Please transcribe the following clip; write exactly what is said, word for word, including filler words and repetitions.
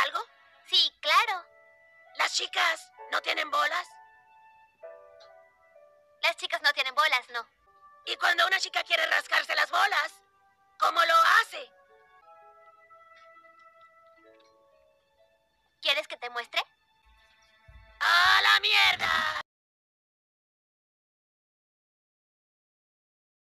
algo? Sí, claro. ¿Las chicas no tienen bolas? Las chicas no tienen bolas, no. ¿Y cuando una chica quiere rascarse las bolas, cómo lo hace? ¿Quieres que te muestre? ¡A la mierda!